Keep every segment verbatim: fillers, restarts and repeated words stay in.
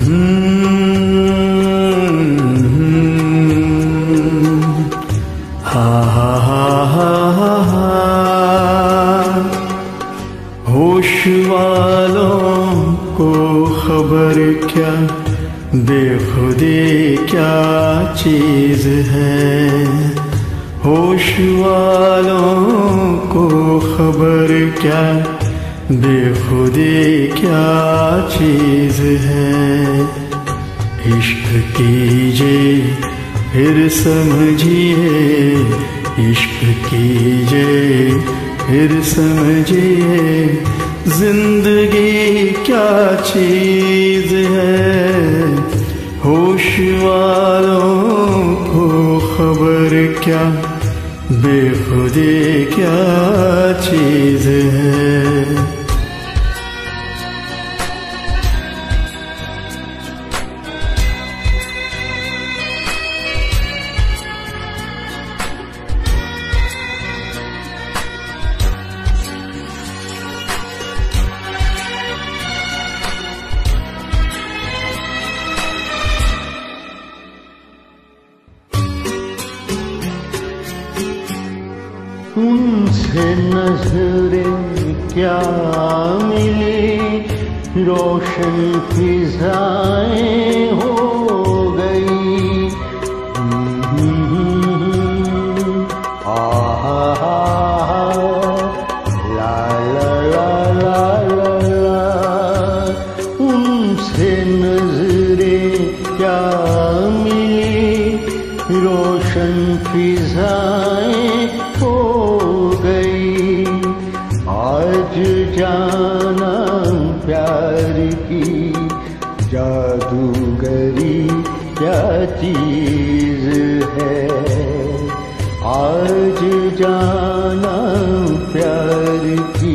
हा हा हा हा हा हा। होश वालों को खबर क्या, बेखुदी क्या चीज है। होश वालों को खबर क्या, बेखुदी क्या चीज है। इश्क कीजिए फिर समझिए, इश्क कीजिए फिर समझिए, जिंदगी क्या चीज है। होश वालों को खबर क्या, बेखुदी क्या चीज है। उनसे नजरें क्या मिली, रोशन फिजाएं हो गई। आहा ला ला ला ला ला ला। उनसे नजरें क्या मिली, रोशन फिजाएं हो गई। आज जाना प्यार की जादूगरी क्या चीज है। आज जाना प्यार की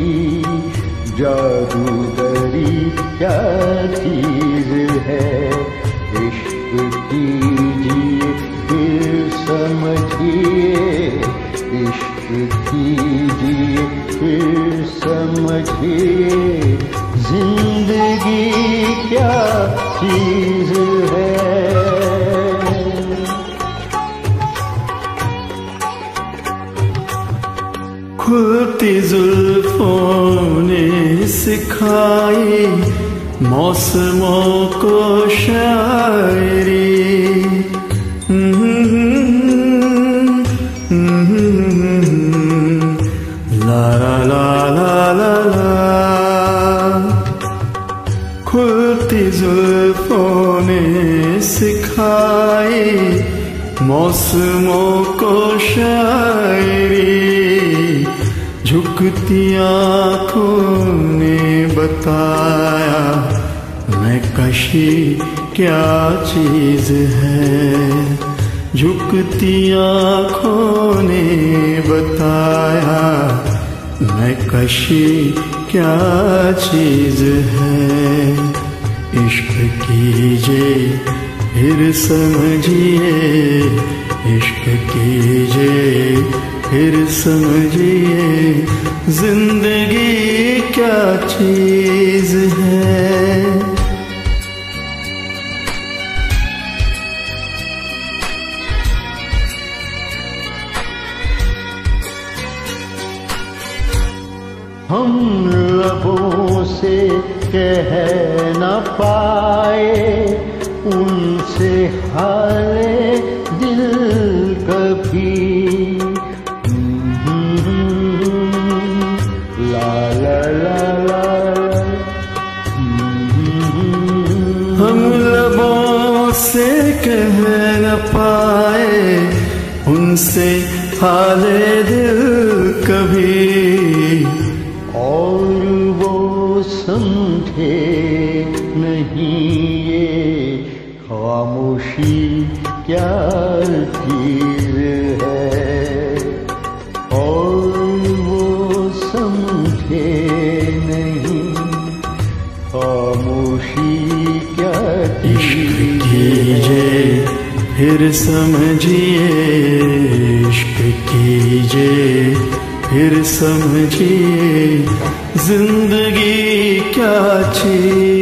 जादूगरी क्या चीज है। इश्क कीजिए फिर समझिए, इश्क कीजिए फिर समझिए, जिंदगी क्या चीज है। खुलती जुल्फों ने सिखाई मौसमों को शायरी। ला ला ला ला ला। खुलती जुल्फों ने सिखाई मौसमों को शायरी। झुकती आँखों ने बताया मैं कशी क्या चीज है। झुकती आँखों ने बताया मैं कशी क्या चीज है। इश्क कीजिए फिर समझिए, इश्क कीजिए फिर समझिए, जिंदगी क्या चीज है। हम लबों से कह न पाए उनसे हाले दिल कभी। ला ला ला ला। हम लबों से कह न पाए उनसे हाले दिल कभी। और वो समझे नहीं ये खामोशी क्या चीज है। और वो समझे नहीं खामोशी क्या चीज कीजिए फिर समझिए, इश्क कीजिए फिर समझिए, जिंदगी क्या चीज